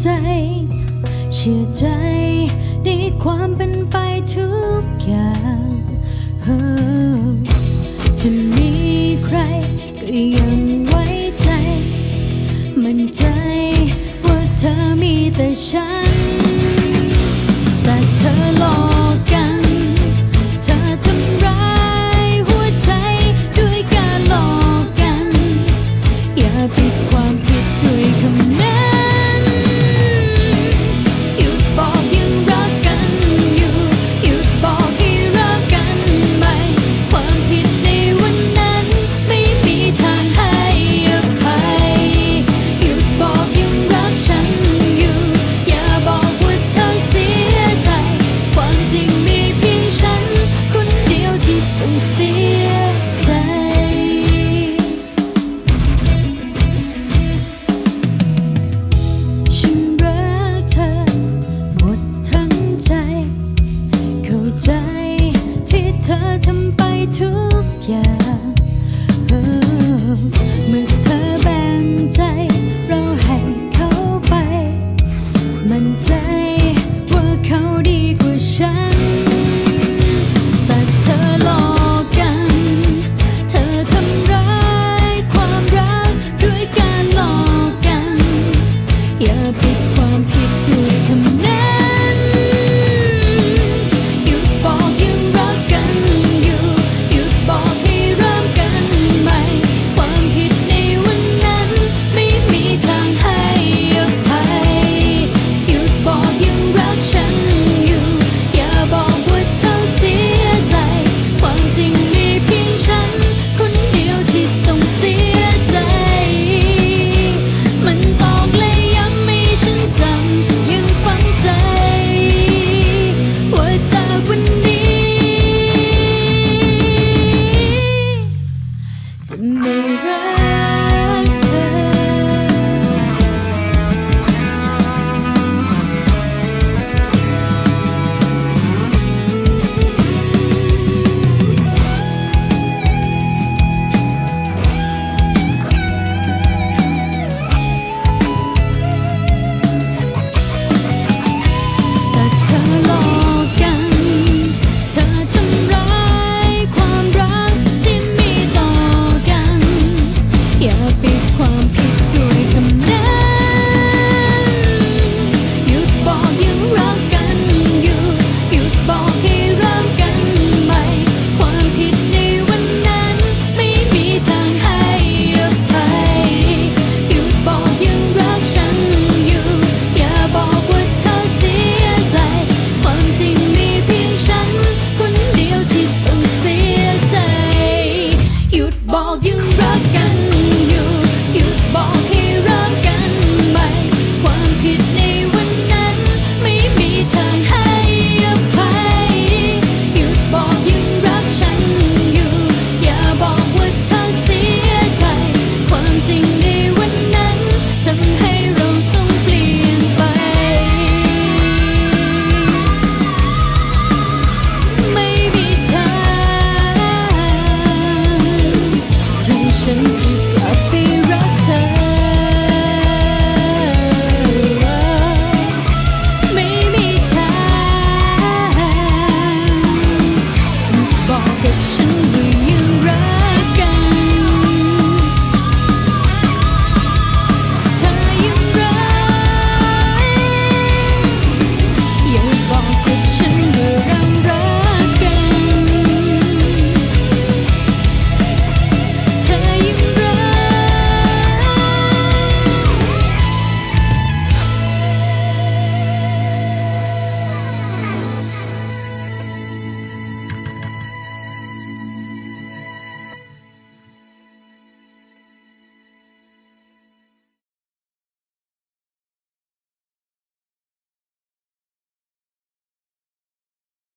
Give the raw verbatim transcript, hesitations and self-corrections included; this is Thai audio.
ใจเชื่อใจในความเป็นไปทุกอย่างจะมีใครก็ยังไว้ใจมั่นใจว่าเธอมีแต่ฉันแต่เธอหลอกกันเธอทำร้ายหัวใจด้วยการหลอกกันอย่าปิดความผิดด้วยคำนั้นหยุดบอกยังรักกันอยู่หยุดบอกให้รักกันใหม่ความผิดในวันนั้นไม่มีทางให้อภัยหยุดบอกยังรักฉันอยู่อย่าบอกว่าเธอเสียใจความจริงมีเพียงฉันคนเดียวที่ต้องเสียใจฉันรักเธอหมดทั้งใจเข้าใจที่เธอทำไปทุกอย่างเมื่อเธอแบ่งใจเราให้เขาไปมั่นใจว่าเขาดีกว่าฉันแต่เธอหลอกกันเธอทำร้ายความรักด้วยการหลอกกันอย่าไป